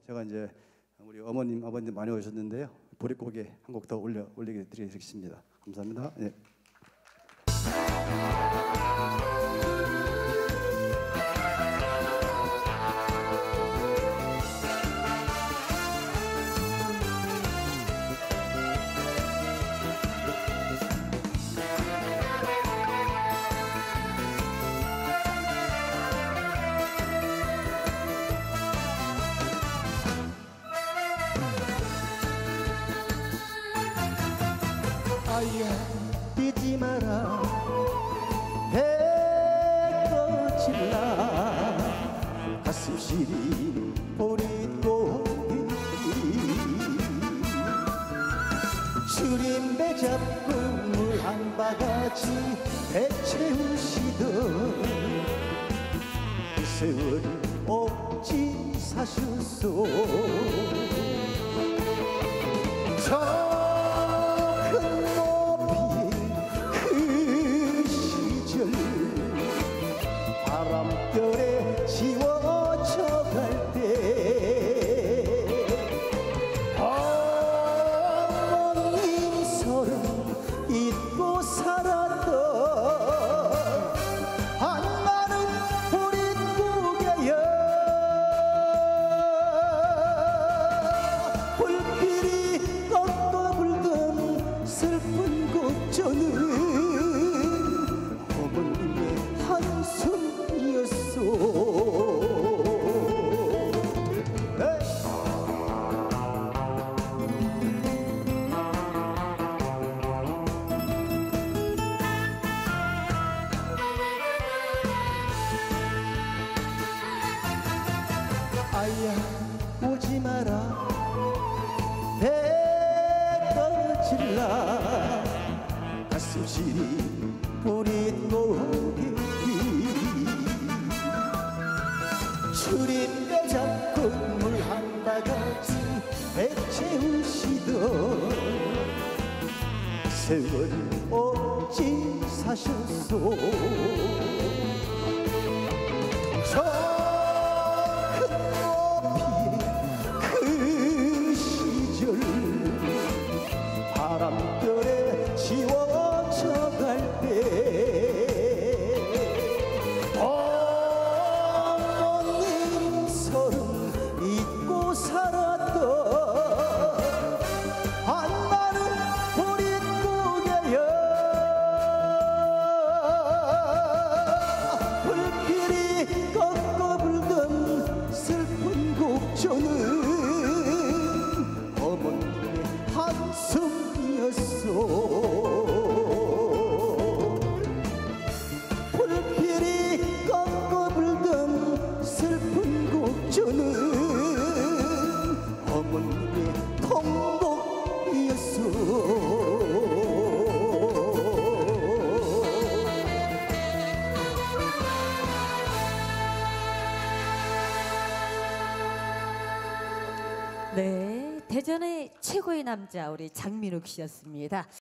제가 이제 우리 어머님, 아버님 많이 오셨는데요. 보릿고개 한 곡 더 올리게 드리겠습니다. 감사합니다. 네. 아야 뛰지 마라 배 꺼질라 가슴 시린 보릿고개 주림배 잡고 물 한 바가지 배 채우시던 그 세월이 없지 사셨소 바람결에 지워져 갈 때 어머님 서름 잊고 살았던 한마는 보릿고개여 불길이 꺾어 불던 슬픈 곡조는 어머님의 한숨이었소. 아야 오지 마라 배 꺼질라 가슴 시린 보릿고개 주림배 잡고 물 한 바가지 배 채우시던 세월이 어찌 사셨소 저 큰 높이의 그 시절 바람결에 지워져 갈 때 잊고 살았던 한마는 보릿고개여 불길이 꺾어 불던 슬픈 곡조는 어머님의 한숨이었소 불길이 꺾어 불던 슬픈 곡조는 어머님의 통곡이었어. 네, 대전의 최고의 남자 우리 장민욱 씨였습니다.